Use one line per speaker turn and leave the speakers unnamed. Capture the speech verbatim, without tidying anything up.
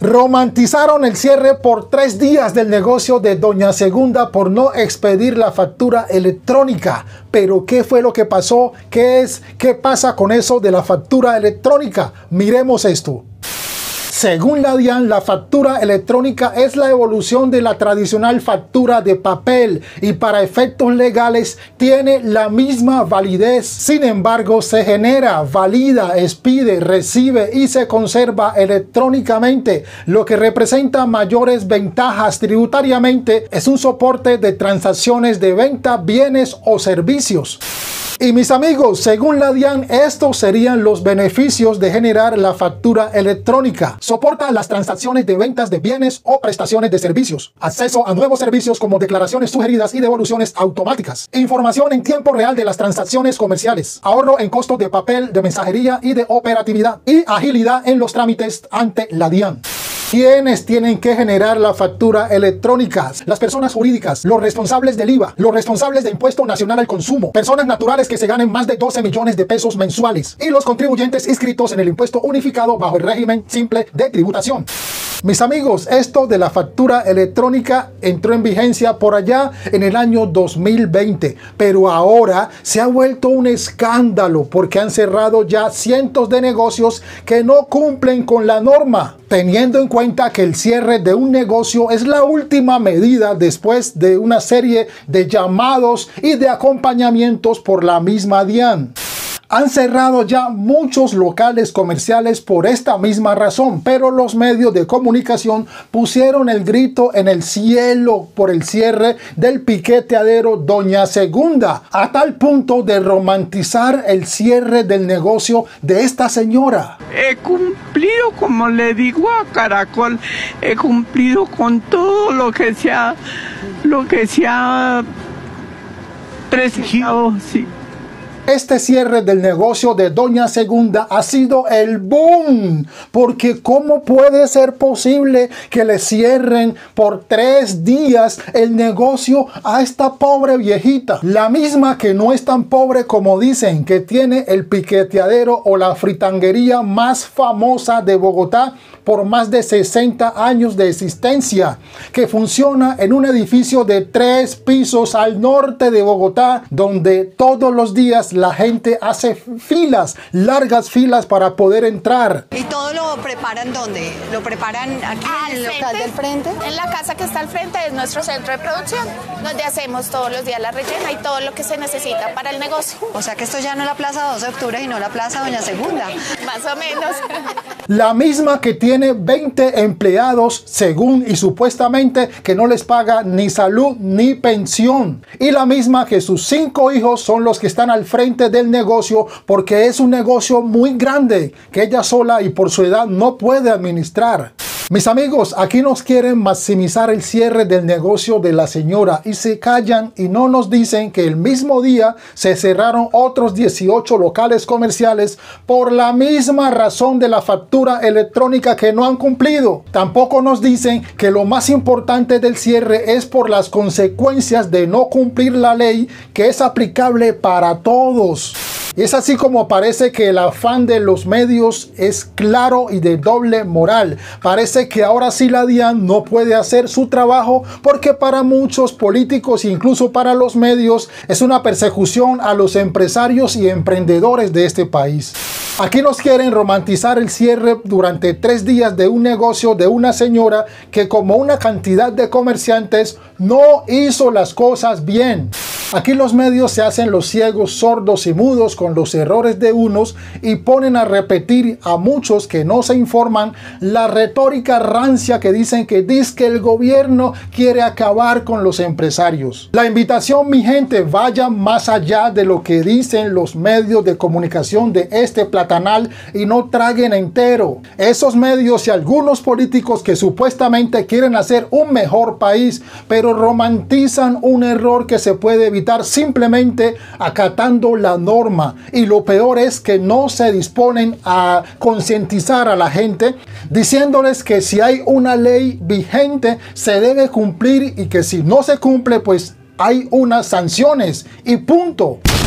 Romantizaron el cierre por tres días del negocio de Doña Segunda por no expedir la factura electrónica. Pero ¿qué fue lo que pasó? ¿Qué es? ¿Qué pasa con eso de la factura electrónica? Miremos esto. Según la DIAN, la factura electrónica es la evolución de la tradicional factura de papel y para efectos legales tiene la misma validez. Sin embargo, se genera, valida, expide, recibe y se conserva electrónicamente, lo que representa mayores ventajas tributariamente. Es un soporte de transacciones de venta, bienes o servicios. Y mis amigos, según la DIAN, estos serían los beneficios de generar la factura electrónica. Soporta las transacciones de ventas de bienes o prestaciones de servicios. Acceso a nuevos servicios como declaraciones sugeridas y devoluciones automáticas. Información en tiempo real de las transacciones comerciales. Ahorro en costos de papel, de mensajería y de operatividad. Y agilidad en los trámites ante la DIAN. ¿Quiénes tienen que generar la factura electrónica? Las personas jurídicas, los responsables del I V A, los responsables de Impuesto Nacional al Consumo, personas naturales que se ganen más de doce millones de pesos mensuales y los contribuyentes inscritos en el impuesto unificado bajo el régimen simple de tributación. Mis amigos, esto de la factura electrónica entró en vigencia por allá en el año dos mil veinte, pero ahora se ha vuelto un escándalo porque han cerrado ya cientos de negocios que no cumplen con la norma, teniendo en cuenta que el cierre de un negocio es la última medida después de una serie de llamados y de acompañamientos por la misma DIAN. Han cerrado ya muchos locales comerciales por esta misma razón, pero los medios de comunicación pusieron el grito en el cielo por el cierre del piqueteadero Doña Segunda, a tal punto de romantizar el cierre del negocio de esta señora.
He cumplido, como le digo a Caracol, he cumplido con todo lo que se ha, lo que se ha presentado, sí.
Este cierre del negocio de Doña Segunda ha sido el boom, porque ¿cómo puede ser posible que le cierren por tres días el negocio a esta pobre viejita? La misma que no es tan pobre como dicen, que tiene el piqueteadero o la fritanguería más famosa de Bogotá por más de sesenta años de existencia, que funciona en un edificio de tres pisos al norte de Bogotá, donde todos los días la gente hace filas, largas filas para poder entrar.
¿Y todo lo preparan dónde? ¿Lo preparan aquí en el local del frente?
En la casa que está al frente es nuestro centro de producción, donde hacemos todos los días la rellena y todo lo que se necesita para el negocio.
O sea que esto ya no es la Plaza doce de octubre, sino la Plaza Doña Segunda.
Más o menos.
La misma que tiene veinte empleados, según y supuestamente, que no les paga ni salud ni pensión. Y la misma que sus cinco hijos son los que están al frente del negocio, porque es un negocio muy grande que ella sola y por su edad no puede administrar. Mis amigos, aquí nos quieren maximizar el cierre del negocio de la señora y se callan y no nos dicen que el mismo día se cerraron otros dieciocho locales comerciales por la misma razón de la factura electrónica que no han cumplido. Tampoco nos dicen que lo más importante del cierre es por las consecuencias de no cumplir la ley, que es aplicable para todos. Y es así como parece que el afán de los medios es claro y de doble moral. Parece que ahora sí la DIAN no puede hacer su trabajo porque para muchos políticos e incluso para los medios es una persecución a los empresarios y emprendedores de este país. Aquí nos quieren romantizar el cierre durante tres días de un negocio de una señora que, como una cantidad de comerciantes, no hizo las cosas bien. Aquí los medios se hacen los ciegos, sordos y mudos con los errores de unos y ponen a repetir a muchos que no se informan la retórica rancia que dicen que dice que el gobierno quiere acabar con los empresarios. La invitación, mi gente, vaya más allá de lo que dicen los medios de comunicación de este platanal y no traguen entero. Esos medios y algunos políticos que supuestamente quieren hacer un mejor país, pero romantizan un error que se puede evitar simplemente acatando la norma, y lo peor es que no se disponen a concientizar a la gente diciéndoles que si hay una ley vigente se debe cumplir y que si no se cumple pues hay unas sanciones y punto.